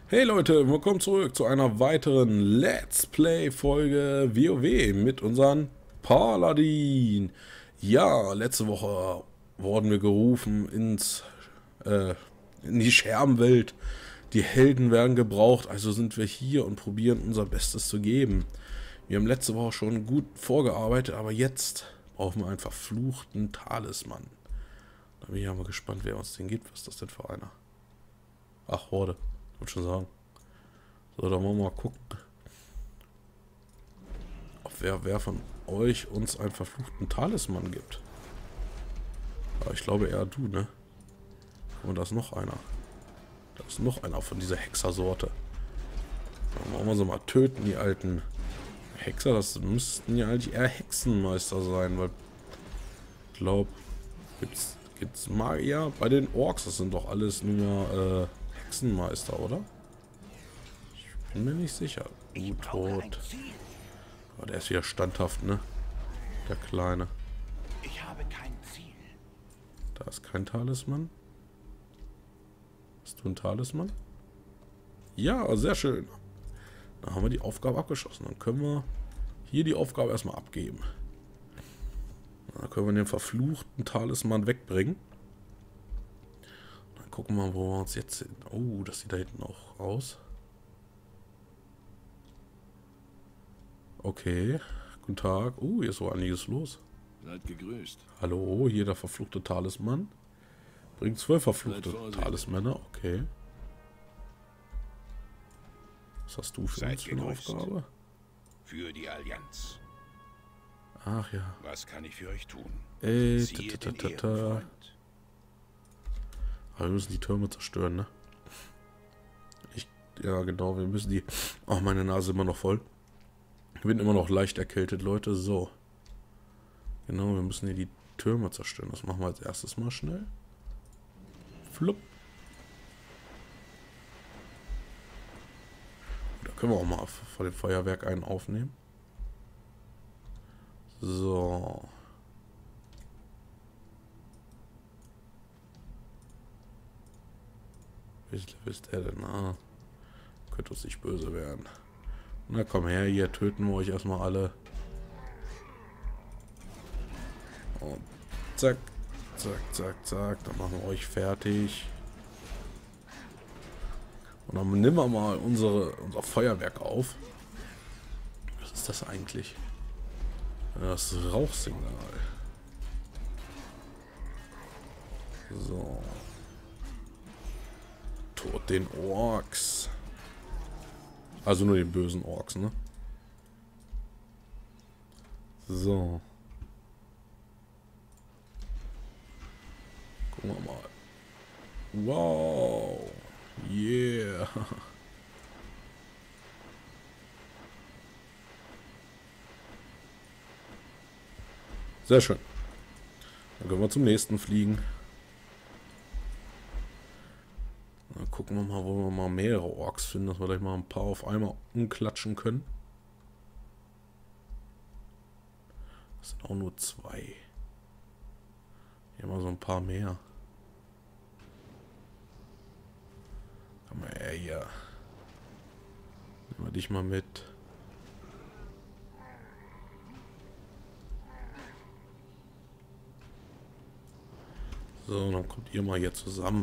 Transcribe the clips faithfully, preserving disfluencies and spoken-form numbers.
Hey Leute, willkommen zurück zu einer weiteren Let's Play Folge WoW mit unseren Paladin. Ja, letzte Woche wurden wir gerufen ins äh, in die Scherbenwelt. Die Helden werden gebraucht, also sind wir hier und probieren unser Bestes zu geben. Wir haben letzte Woche schon gut vorgearbeitet, aber jetzt brauchen wir einen verfluchten Talisman. Da bin ich ja mal gespannt, wer uns den gibt. Was ist das denn für einer? Ach, Horde. Ich wollte schon sagen. So, dann wollen wir mal gucken, ob wer, wer von euch uns einen verfluchten Talisman gibt. Aber ich glaube eher du, ne? Und da ist noch einer. Da ist noch einer von dieser Hexersorte. Dann wollen wir sie mal töten, die alten Hexer. Das müssten ja eigentlich eher Hexenmeister sein, weil ich glaube, gibt's, gibt's Magier bei den Orks. Das sind doch alles nur äh, Hexenmeister, oder? Bin mir nicht sicher. Du tot. Aber der ist wieder standhaft, ne? Der Kleine. Ich habe kein Ziel. Da ist kein Talisman. Hast du ein Talisman? Ja, sehr schön. Dann haben wir die Aufgabe abgeschlossen. Dann können wir hier die Aufgabe erstmal abgeben. Dann können wir den verfluchten Talisman wegbringen. Dann gucken wir mal, wo wir uns jetzt sind. Oh, das sieht da hinten auch aus. Okay, guten Tag. Oh, hier ist so einiges los. Seid gegrüßt. Hallo, hier der verfluchte Talisman. Bringt zwölf verfluchte Talismänner, okay. Was hast du für Seid uns für eine gegrüßt. Aufgabe? Für die Allianz. Ach ja. Was kann ich für euch tun? Äh, Siehe ta, ta, den ta, ta. Ehrenfreund. Aber wir müssen die Türme zerstören, ne? Ich, ja, genau, wir müssen die... Ach, meine Nase ist immer noch voll. Ich bin immer noch leicht erkältet, Leute. So. Genau, wir müssen hier die Türme zerstören. Das machen wir als erstes mal schnell. Flupp. Da können wir auch mal vor dem Feuerwerk einen aufnehmen. So. Wie ist der denn? Ah. Könnte uns nicht böse werden. Na komm her, hier töten wir euch erstmal alle. Und zack, zack, zack, zack. Dann machen wir euch fertig. Und dann nehmen wir mal unsere, unser Feuerwerk auf. Was ist das eigentlich? Das Rauchsignal. So. Tod den Orks. Also nur den bösen Orks, ne? So. Gucken wir mal. Wow. Yeah. Sehr schön. Dann können wir zum nächsten fliegen. Dann gucken wir mal, wo wir mal mehrere Orks finden, dass wir gleich mal ein paar auf einmal umklatschen können. Das sind auch nur zwei. Hier haben wir so ein paar mehr. Komm mal her hier. Nehmen wir dich mal mit. So, dann kommt ihr mal hier zusammen.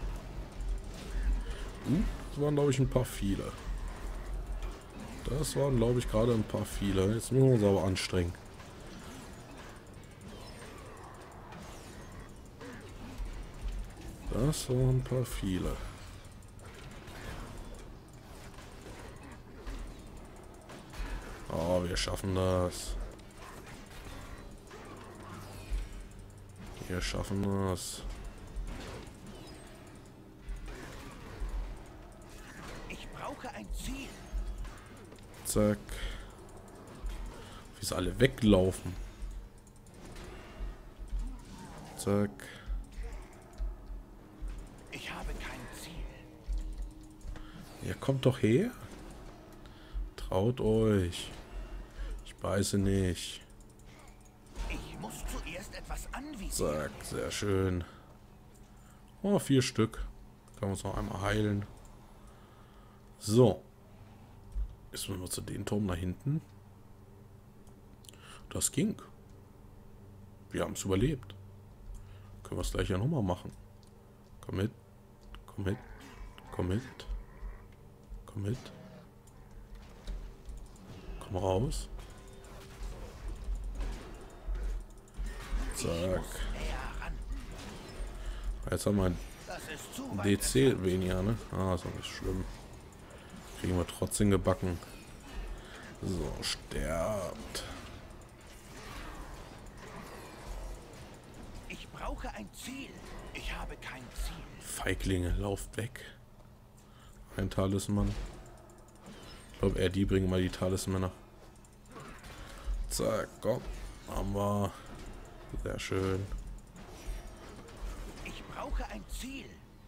Uh, das waren, glaube ich, ein paar viele. Das waren, glaube ich, gerade ein paar viele. Jetzt müssen wir uns aber anstrengen. Das waren ein paar viele. Oh, wir schaffen das. Wir schaffen das. Ich brauche ein Ziel. Zack. Wie sie alle weglaufen. Zack. Ich habe kein Ziel. Ja, kommt doch her. Traut euch. Ich beiße nicht. Ich muss zuerst etwas anvisieren. Zack, sehr schön. Oh, vier Stück. Können wir uns noch einmal heilen. So. Jetzt müssen wir zu den Turm da hinten. Das ging. Wir haben es überlebt. Können wir es gleich ja nochmal machen. Komm mit. Komm mit. Komm mit. Komm mit. Komm raus. Zack. Jetzt haben wir ein D C weniger, ne? Ah, ist doch nicht schlimm. Kriegen wir trotzdem gebacken. So, sterbt. Ich brauche ein Ziel. Ich habe kein Ziel. Feiglinge, lauft weg. Ein Talisman. Ich glaube, eher die bringen mal die Talismänner. Zack, komm. Haben wir. Sehr schön. Ich brauche ein Ziel.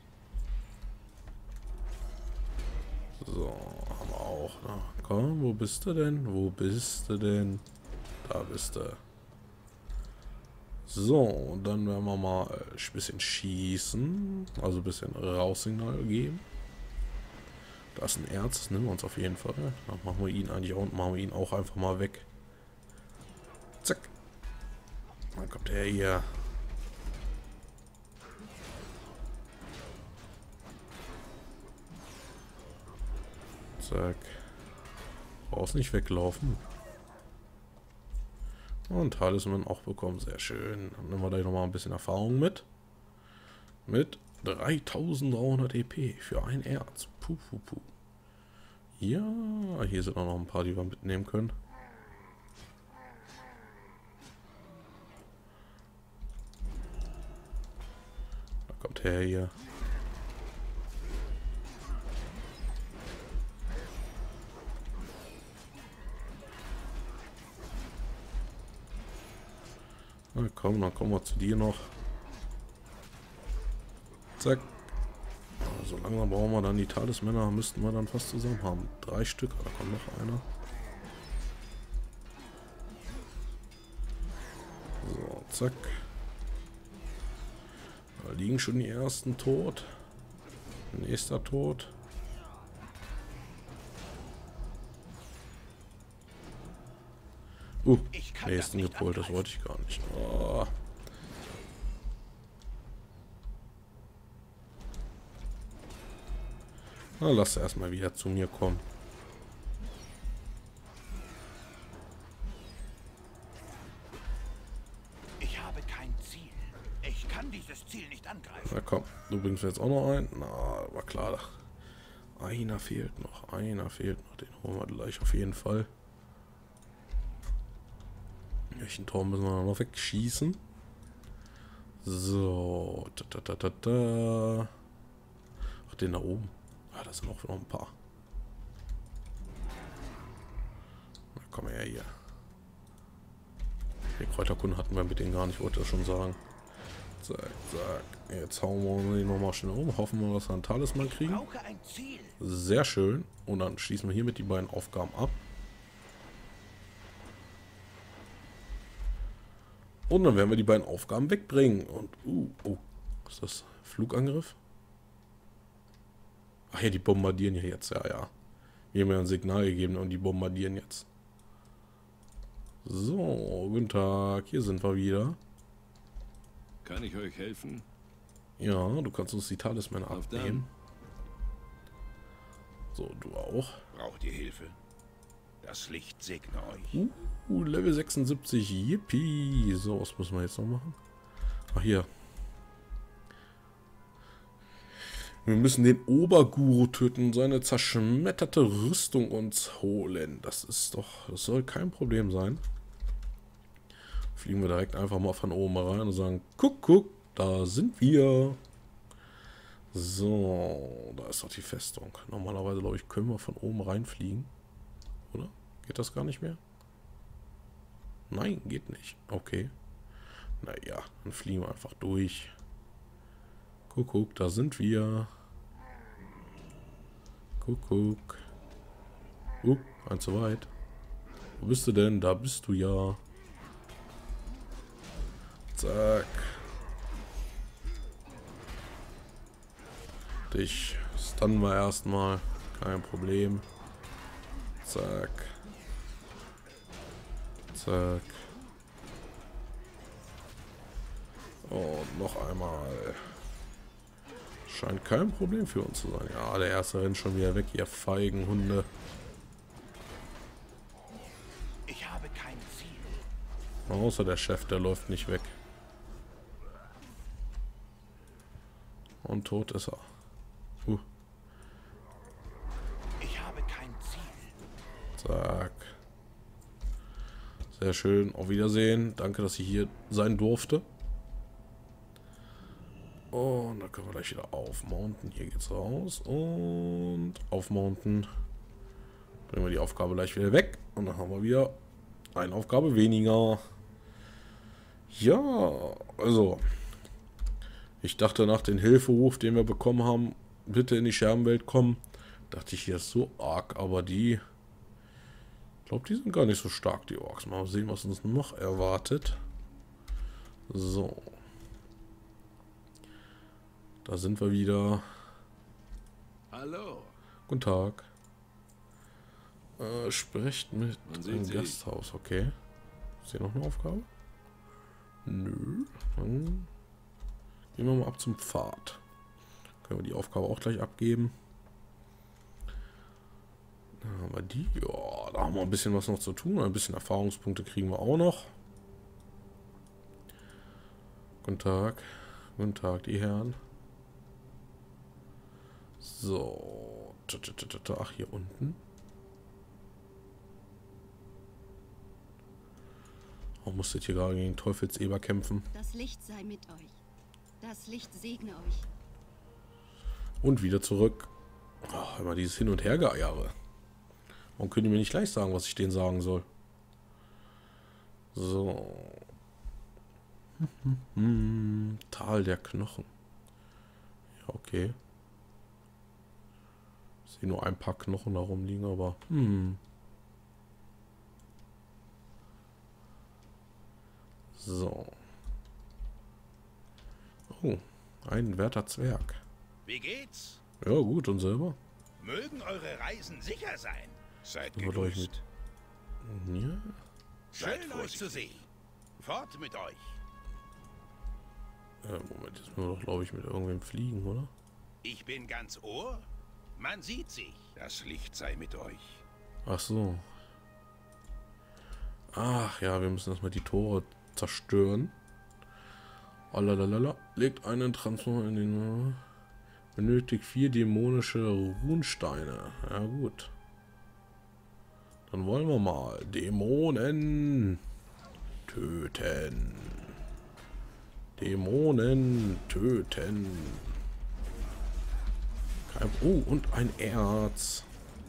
So, haben wir auch. Na, komm, wo bist du denn? Wo bist du denn? Da bist du. So, und dann werden wir mal ein bisschen schießen. Also ein bisschen Raussignal geben. Da ist ein Erz, das nehmen wir uns auf jeden Fall. Dann machen wir ihn eigentlich auch und machen wir ihn auch einfach mal weg. Zack. Dann kommt er hier. Zack. Brauchst nicht weglaufen. Und Talisman auch bekommen. Sehr schön. Dann nehmen wir gleich nochmal ein bisschen Erfahrung mit. Mit dreitausenddreihundert E P für ein Erz. Puh, puh, puh. Ja, hier sind auch noch ein paar, die wir mitnehmen können. Da kommt her hier. Na komm, dann kommen wir zu dir noch. Zack. So langsam brauchen wir dann die Talismänner, müssten wir dann fast zusammen haben. Drei Stück, da kommt noch einer. So, zack. Da liegen schon die ersten tot. Nächster tot. Uh, nächsten gepolt, das wollte ich gar nicht. Oh. Na, lass erstmal wieder zu mir kommen. Ich habe kein Ziel. Ich kann dieses Ziel nicht angreifen. Na komm, du bringst jetzt auch noch ein. Na, war klar. Einer fehlt noch. Einer fehlt noch. Den holen wir gleich auf jeden Fall. Welchen Turm müssen wir noch wegschießen? So. Da, da, da, da, da. Ach, den da oben. Ah, da sind auch noch ein paar. Na, komm her hier. Den Kräuterkunden hatten wir mit denen gar nicht, wollte ich schon sagen. Zack, zack. Jetzt hauen wir den nochmal schnell um. Hoffen wir, dass wir einen Talisman kriegen. Ich brauche ein Ziel. Sehr schön. Und dann schließen wir hiermit die beiden Aufgaben ab. Und dann werden wir die beiden Aufgaben wegbringen. Und, uh, oh, was ist das? Flugangriff? Ach ja, die bombardieren ja jetzt, ja, ja. Wir haben ja ein Signal gegeben und die bombardieren jetzt. So, guten Tag, hier sind wir wieder. Kann ich euch helfen? Ja, du kannst uns die Talismänner Auf abnehmen. So, du auch. Braucht ihr Hilfe? Das Licht segne euch. Uh, Level sechsundsiebzig, yippie. So, was müssen wir jetzt noch machen? Ach, hier. Wir müssen den Oberguru töten und seine zerschmetterte Rüstung uns holen. Das ist doch, das soll kein Problem sein. Fliegen wir direkt einfach mal von oben rein und sagen, guck, guck, da sind wir. So, da ist doch die Festung. Normalerweise, glaube ich, können wir von oben reinfliegen. Oder? Geht das gar nicht mehr? Nein, geht nicht. Okay. Naja, dann fliegen wir einfach durch. Guck, guck, da sind wir. Guck, guck. Uh, ein zu weit. Wo bist du denn? Da bist du ja. Zack. Dich stunnen wir erstmal. Kein Problem. Zack. Zack. Und noch einmal. Scheint kein Problem für uns zu sein. Ja, der erste rennt schon wieder weg, ihr feigen Hunde. Ich habe kein Ziel. Außer der Chef, der läuft nicht weg. Und tot ist er. Uh. Ich habe kein Ziel. Zack. Sehr schön. Auf Wiedersehen. Danke, dass ich hier sein durfte. Und dann können wir gleich wieder aufmounten. Hier geht's raus. Und aufmounten. Bringen wir die Aufgabe gleich wieder weg. Und dann haben wir wieder eine Aufgabe weniger. Ja, also. Ich dachte nach dem Hilferuf, den wir bekommen haben, bitte in die Scherbenwelt kommen. Dachte ich, hier ist so arg. Aber die... Ich glaube, die sind gar nicht so stark, die Orks. Mal sehen, was uns noch erwartet. So. Da sind wir wieder. Hallo. Guten Tag. Äh, sprecht mit dem Gasthaus, okay. Ist hier noch eine Aufgabe? Nö. Dann gehen wir mal ab zum Pfad. Können wir die Aufgabe auch gleich abgeben. Dann haben wir die. Ja, da haben wir ein bisschen was noch zu tun. Ein bisschen Erfahrungspunkte kriegen wir auch noch. Guten Tag. Guten Tag, die Herren. So. Ach, hier unten. Oh, musstet hier gerade gegen Teufelseber kämpfen. Das Licht sei mit euch. Das Licht segne euch. Und wieder zurück. Oh, immer dieses Hin- und Hergeeiere. Warum können die mir nicht gleich sagen, was ich denen sagen soll? So. Tal der Knochen. Ja, okay. Ich sehe nur ein paar Knochen da rumliegen, aber... Hm. So. Oh, ein werter Zwerg. Wie geht's? Ja, gut, und selber? Mögen eure Reisen sicher sein. Seid Aber doch ich gegrüßt. mit... Ja? Schön euch zu sehen. Fort mit euch. Äh, Moment, jetzt müssen wir doch, glaube ich, mit irgendwem fliegen, oder? Ich bin ganz Ohr. Man sieht sich. Das Licht sei mit euch. Ach so. Ach ja, wir müssen erstmal die Tore zerstören. Alalalala. Legt einen Transformer in den... Benötigt vier dämonische Runensteine. Ja gut. Dann wollen wir mal Dämonen töten. Dämonen töten. Kein, oh, und ein Erz.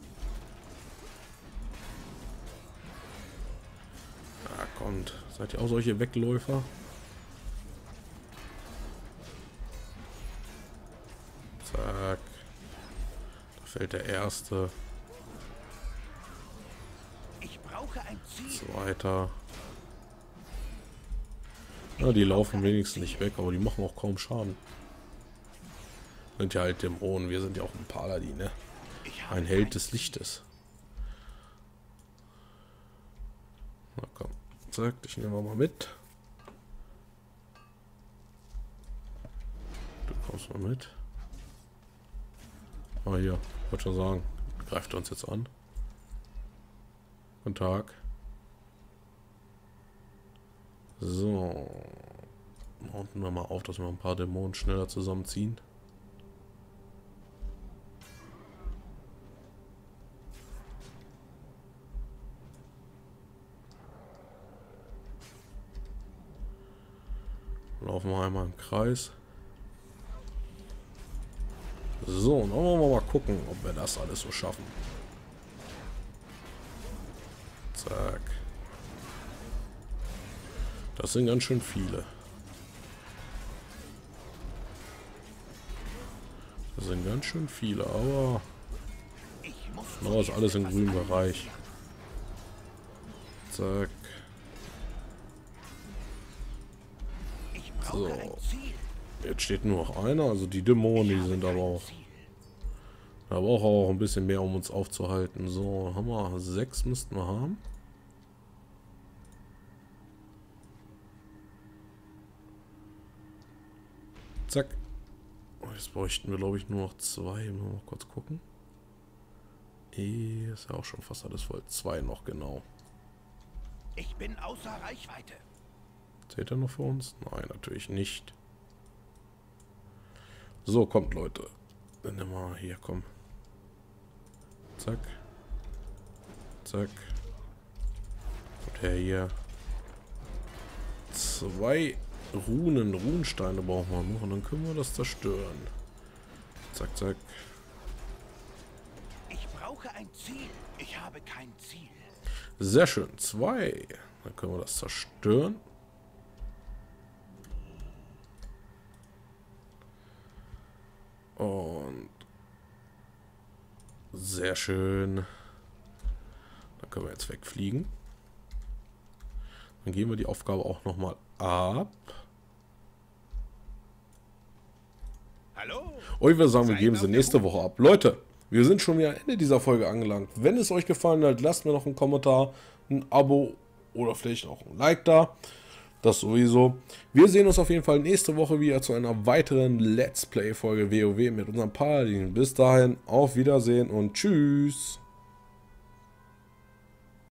Ah, kommt. Seid ihr auch solche Wegläufer? Zack. Da fällt der erste. Ich brauche ein Ziel. Zweiter. Ja, die laufen wenigstens nicht weg, aber die machen auch kaum Schaden. Sind ja halt Dämonen, wir sind ja auch ein Paladin, ne? Ein Held des Lichtes. Na komm, zack, dich nehmen wir mal mit. Du kommst mal mit. Ah, hier, wollte schon sagen, greift uns jetzt an. Guten Tag. So. Mounten wir mal auf, dass wir ein paar Dämonen schneller zusammenziehen. Laufen wir einmal im Kreis. So, dann wollen wir mal gucken, ob wir das alles so schaffen. Zack. Das sind ganz schön viele. Das sind ganz schön viele, aber... Na, ist alles im grünen Bereich. Zack. So. Jetzt steht nur noch einer, also die Dämonen, die sind aber auch Da braucht er auch ein bisschen mehr, um uns aufzuhalten. So, haben wir sechs müssten wir haben. Zack. Jetzt bräuchten wir, glaube ich, nur noch zwei. Mal kurz gucken. E ist ja auch schon fast alles voll. Zwei noch, genau. Ich bin außer Reichweite. Zählt er noch für uns? Nein, natürlich nicht. So, kommt, Leute. Dann nehmen wir hier, komm. Zack. Zack. Und her hier. Zwei Runen, Runensteine brauchen wir noch und dann können wir das zerstören. Zack, zack. Ich brauche ein Ziel. Ich habe kein Ziel. Sehr schön. Zwei. Dann können wir das zerstören. Und sehr schön. Dann können wir jetzt wegfliegen. Dann gehen wir die Aufgabe auch nochmal ab. Hallo? Und ich würde sagen, wir geben sie nächste Woche ab. Leute, wir sind schon wieder am Ende dieser Folge angelangt. Wenn es euch gefallen hat, lasst mir noch einen Kommentar, ein Abo oder vielleicht auch ein Like da. Das sowieso. Wir sehen uns auf jeden Fall nächste Woche wieder zu einer weiteren Let's Play-Folge WoW mit unserem Paladin. Bis dahin, auf Wiedersehen und tschüss.